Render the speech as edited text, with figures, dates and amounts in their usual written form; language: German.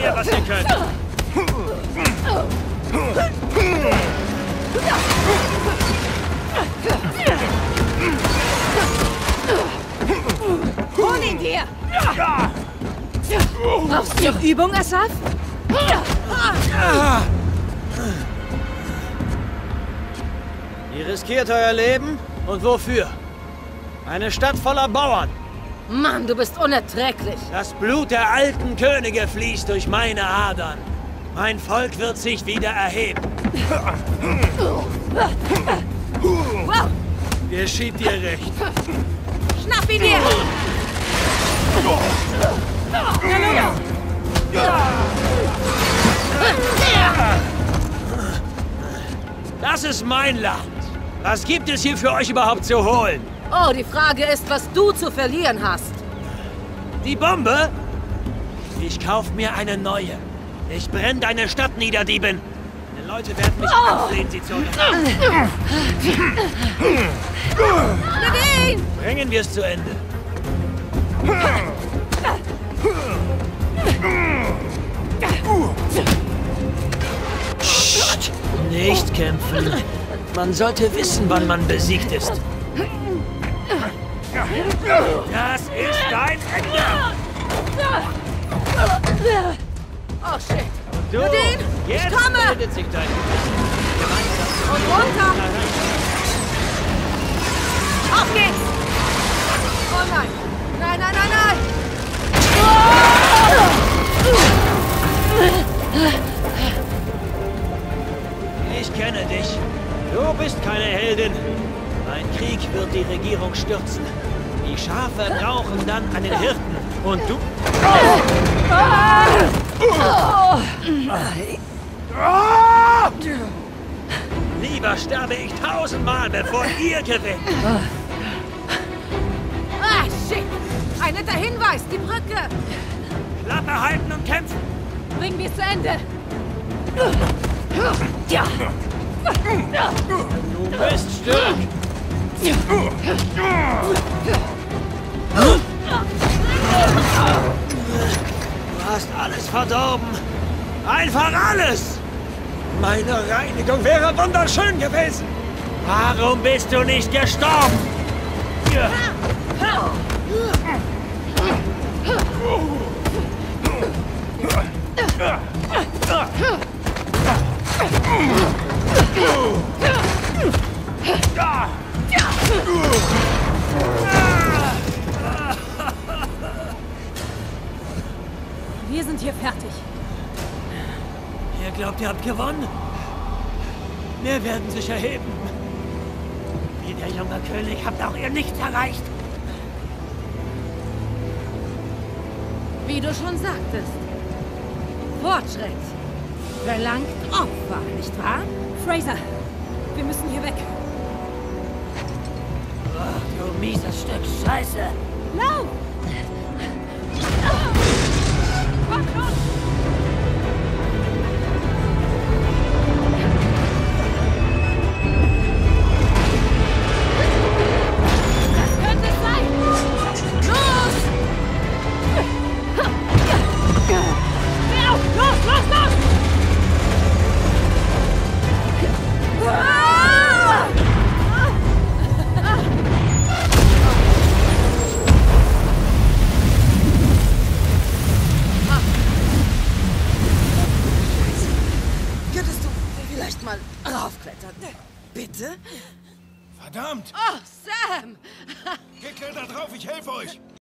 her, was ihr könnt. Hol ihn dir! Brauchst du noch Übung, Asaf? Ihr riskiert euer Leben? Und wofür? Eine Stadt voller Bauern. Mann, du bist unerträglich. Das Blut der alten Könige fließt durch meine Adern. Mein Volk wird sich wieder erheben. Wow. Geschieht dir recht. Schnapp ihn dir! Das ist mein Land. Was gibt es hier für euch überhaupt zu holen? Oh, die Frage ist, was du zu verlieren hast. Die Bombe? Ich kauf mir eine neue. Ich brenne deine Stadt nieder, Diebin. Die Leute werden mich anflehen, sie zu unterlassen. Nadine! Bringen wir es zu Ende. Psst, nicht kämpfen. Man sollte wissen, wann man besiegt ist. Das ist dein Ende! Oh, shit. Du, Nadine, ich jetzt komme! meldet sich dein Und runter! Auf geht's! Oh nein! Nein, nein, nein, nein! Ich kenne dich. Du bist keine Heldin. Ein Krieg wird die Regierung stürzen. Die Schafe brauchen dann einen Hirten. Und du... Lieber sterbe ich 1000-mal, bevor ihr gewinnt. Ah, shit! Ein netter Hinweis, die Brücke! Klappe halten und kämpfen. Bringen wir es zu Ende! Du Miststück. Du hast alles verdorben. Einfach alles. Meine Reinigung wäre wunderschön gewesen. Warum bist du nicht gestorben? Wir sind hier fertig. Ihr glaubt, ihr habt gewonnen? Wir werden sich erheben. Wie der junge König habt auch ihr nichts erreicht. Wie du schon sagtest. Fortschritt verlangt Opfer, nicht wahr? Fraser, wir müssen hier weg. Ach, du mieses Stück Scheiße. Lauf! Komm schon! Das könnte es sein! Los! Steh auf! Los, los, los! Ah! Könntest du vielleicht mal raufklettern? Bitte? Verdammt! Oh, Sam! Geklettert drauf, ich helfe euch!